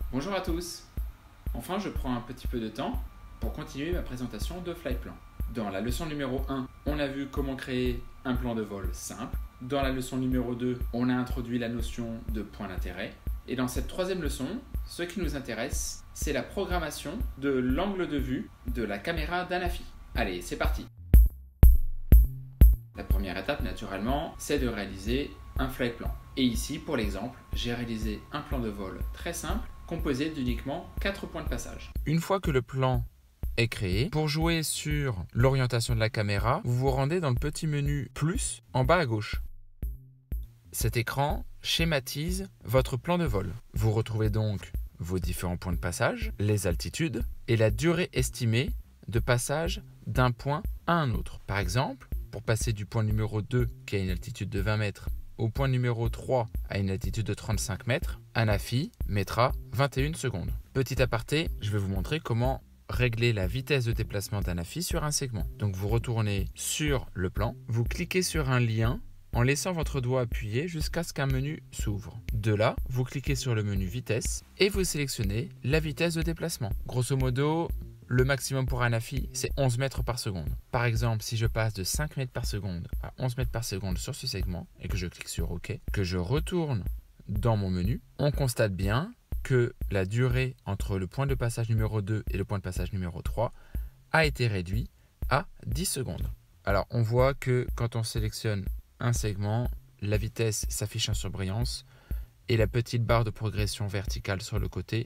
Bonjour à tous. Enfin, je prends un petit peu de temps pour continuer ma présentation de Flyplan. Dans la leçon numéro 1, on a vu comment créer un plan de vol simple. Dans la leçon numéro 2, on a introduit la notion de point d'intérêt. Et dans cette troisième leçon, ce qui nous intéresse, c'est la programmation de l'angle de vue de la caméra d'Anafi. Allez, c'est parti. La première étape, naturellement, c'est de réaliser un Flyplan. Et ici, pour l'exemple, j'ai réalisé un plan de vol très simple, composé d'uniquement 4 points de passage. Une fois que le plan est créé, pour jouer sur l'orientation de la caméra, vous vous rendez dans le petit menu plus en bas à gauche. Cet écran schématise votre plan de vol. Vous retrouvez donc vos différents points de passage, les altitudes et la durée estimée de passage d'un point à un autre. Par exemple, pour passer du point numéro 2 qui a une altitude de 20 mètres au point numéro 3 à une altitude de 35 mètres, Anafi mettra 21 secondes. Petit aparté, je vais vous montrer comment régler la vitesse de déplacement d'Anafi sur un segment. Donc vous retournez sur le plan, vous cliquez sur un lien en laissant votre doigt appuyé jusqu'à ce qu'un menu s'ouvre. De là, vous cliquez sur le menu vitesse et vous sélectionnez la vitesse de déplacement. Grosso modo, le maximum pour Anafi, c'est 11 mètres par seconde. Par exemple, si je passe de 5 mètres par seconde à 11 mètres par seconde sur ce segment et que je clique sur OK, que je retourne dans mon menu, on constate bien que la durée entre le point de passage numéro 2 et le point de passage numéro 3 a été réduite à 10 secondes. Alors, on voit que quand on sélectionne un segment, la vitesse s'affiche en surbrillance et la petite barre de progression verticale sur le côté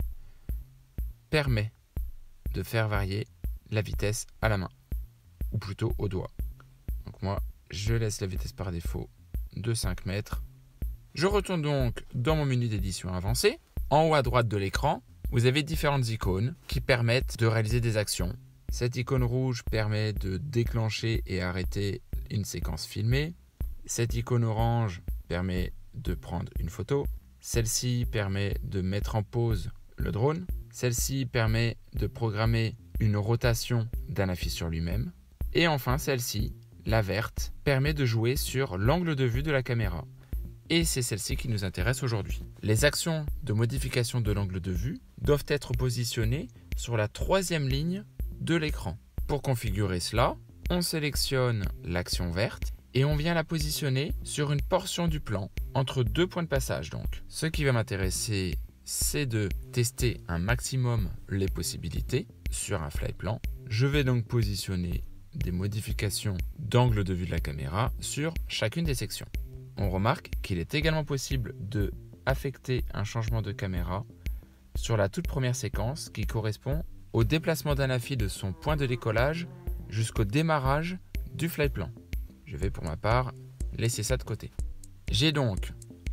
permet de faire varier la vitesse à la main, ou plutôt au doigt. Donc moi, je laisse la vitesse par défaut de 5 mètres. Je retourne donc dans mon menu d'édition avancée. En haut à droite de l'écran, vous avez différentes icônes qui permettent de réaliser des actions. Cette icône rouge permet de déclencher et arrêter une séquence filmée. Cette icône orange permet de prendre une photo. Celle-ci permet de mettre en pause le drone. Celle-ci permet de programmer une rotation d'Anafi sur lui-même. Et enfin, celle-ci, la verte, permet de jouer sur l'angle de vue de la caméra. Et c'est celle-ci qui nous intéresse aujourd'hui. Les actions de modification de l'angle de vue doivent être positionnées sur la troisième ligne de l'écran. Pour configurer cela, on sélectionne l'action verte et on vient la positionner sur une portion du plan, entre deux points de passage donc. Ce qui va m'intéresser, c'est de tester un maximum les possibilités sur un Flyplan. Je vais donc positionner des modifications d'angle de vue de la caméra sur chacune des sections. On remarque qu'il est également possible de affecter un changement de caméra sur la toute première séquence qui correspond au déplacement d'Anafi de son point de décollage jusqu'au démarrage du Flyplan. Je vais pour ma part laisser ça de côté. J'ai donc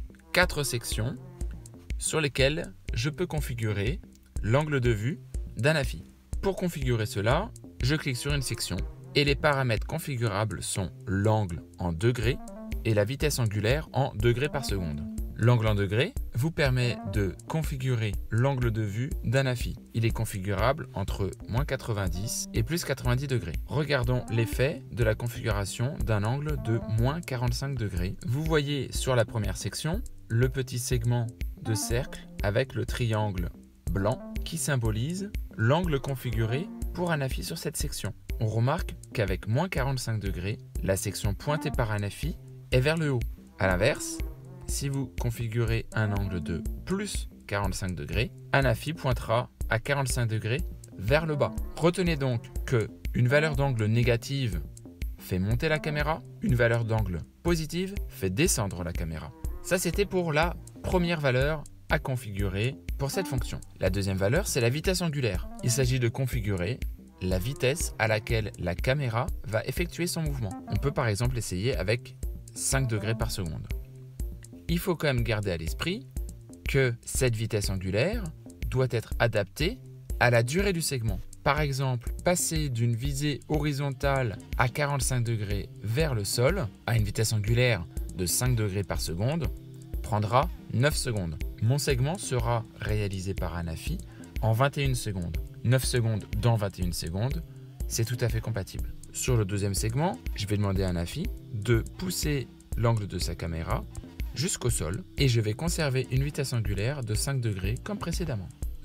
4 sections sur lesquelles je peux configurer l'angle de vue d'Anafi. Pour configurer cela, je clique sur une section et les paramètres configurables sont l'angle en degrés et la vitesse angulaire en degrés par seconde. L'angle en degrés vous permet de configurer l'angle de vue d'Anafi. Il est configurable entre moins 90 et plus 90 degrés. Regardons l'effet de la configuration d'un angle de moins 45 degrés. Vous voyez sur la première section le petit segment de cercle avec le triangle blanc qui symbolise l'angle configuré pour Anafi sur cette section. On remarque qu'avec moins 45 degrés, la section pointée par Anafi est vers le haut. A l'inverse, si vous configurez un angle de plus 45 degrés, Anafi pointera à 45 degrés vers le bas. Retenez donc qu'une valeur d'angle négative fait monter la caméra, une valeur d'angle positive fait descendre la caméra. Ça, c'était pour la première valeur à configurer pour cette fonction. La deuxième valeur, c'est la vitesse angulaire. Il s'agit de configurer la vitesse à laquelle la caméra va effectuer son mouvement. On peut par exemple essayer avec 5 degrés par seconde. Il faut quand même garder à l'esprit que cette vitesse angulaire doit être adaptée à la durée du segment. Par exemple, passer d'une visée horizontale à 45 degrés vers le sol à une vitesse angulaire de 5 degrés par seconde prendra 9 secondes. Mon segment sera réalisé par Anafi en 21 secondes. 9 secondes dans 21 secondes, c'est tout à fait compatible. Sur le deuxième segment, je vais demander à Anafi de pousser l'angle de sa caméra jusqu'au sol et je vais conserver une vitesse angulaire de 5 degrés comme précédemment.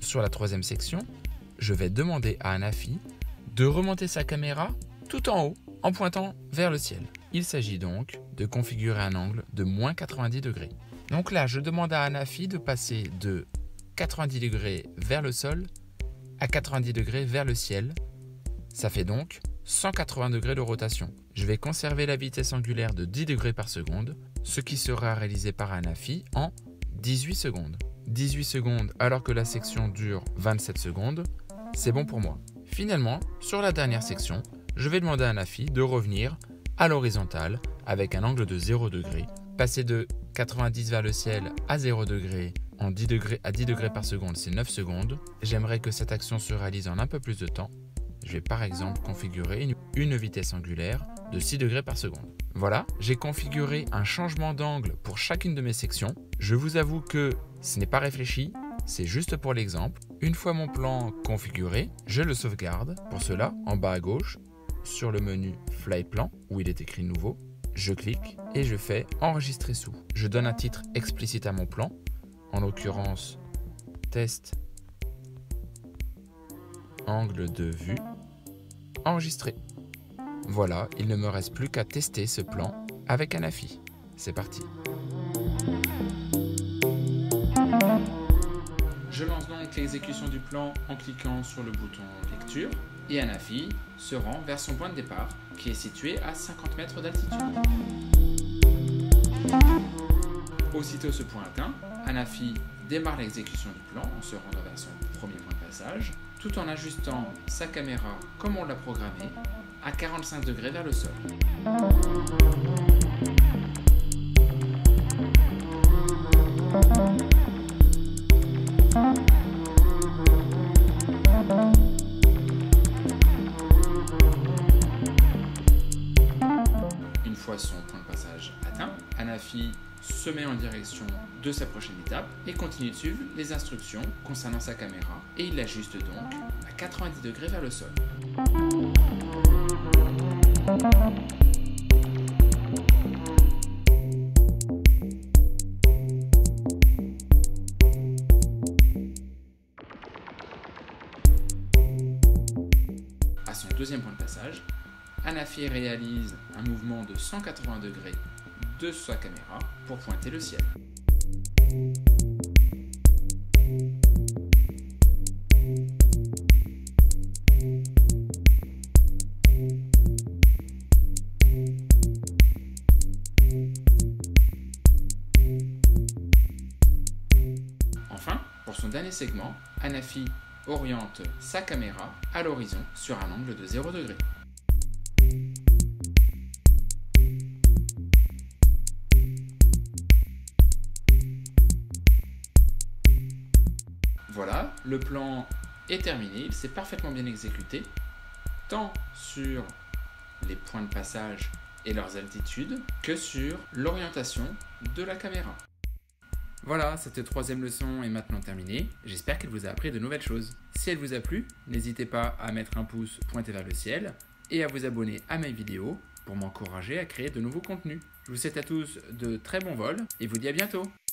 sur la troisième section, je vais demander à Anafi de remonter sa caméra tout en haut en pointant vers le ciel. Il s'agit donc de configurer un angle de moins 90 degrés. Donc là, je demande à Anafi de passer de 90 degrés vers le sol à 90 degrés vers le ciel. Ça fait donc 180 degrés de rotation. Je vais conserver la vitesse angulaire de 10 degrés par seconde, ce qui sera réalisé par Anafi en 18 secondes. 18 secondes alors que la section dure 27 secondes, c'est bon pour moi. Finalement, sur la dernière section, je vais demander à Anafi de revenir à l'horizontale avec un angle de 0 degré. Passer de 90 vers le ciel à 0 degré en 10 degrés à 10 degrés par seconde, c'est 9 secondes. J'aimerais que cette action se réalise en un peu plus de temps. Je vais par exemple configurer une vitesse angulaire de 6 degrés par seconde. Voilà, j'ai configuré un changement d'angle pour chacune de mes sections. Je vous avoue que ce n'est pas réfléchi, c'est juste pour l'exemple. Une fois mon plan configuré, je le sauvegarde. Pour cela, en bas à gauche, sur le menu Flight Plan, où il est écrit Nouveau, je clique et je fais Enregistrer sous. Je donne un titre explicite à mon plan, en l'occurrence Test Angle de vue, Enregistrer. Voilà, il ne me reste plus qu'à tester ce plan avec Anafi. C'est parti. Je lance donc l'exécution du plan en cliquant sur le bouton lecture et Anafi se rend vers son point de départ qui est situé à 50 mètres d'altitude. Aussitôt ce point atteint, Anafi démarre l'exécution du plan en se rendant vers son premier point de passage tout en ajustant sa caméra comme on l'a programmé à 45 degrés vers le sol. Une fois son point de passage atteint, Anafi se met en direction de sa prochaine étape et continue de suivre les instructions concernant sa caméra et il l'ajuste donc à 90 degrés vers le sol. À son deuxième point de passage, Anafi réalise un mouvement de 180 degrés de sa caméra pour pointer le ciel. Enfin, pour son dernier segment, Anafi oriente sa caméra à l'horizon sur un angle de 0 degré. Voilà, le plan est terminé, il s'est parfaitement bien exécuté, tant sur les points de passage et leurs altitudes, que sur l'orientation de la caméra. Voilà, cette troisième leçon est maintenant terminée. J'espère qu'elle vous a appris de nouvelles choses. Si elle vous a plu, n'hésitez pas à mettre un pouce pointé vers le ciel et à vous abonner à mes vidéos pour m'encourager à créer de nouveaux contenus. Je vous souhaite à tous de très bons vols et vous dis à bientôt.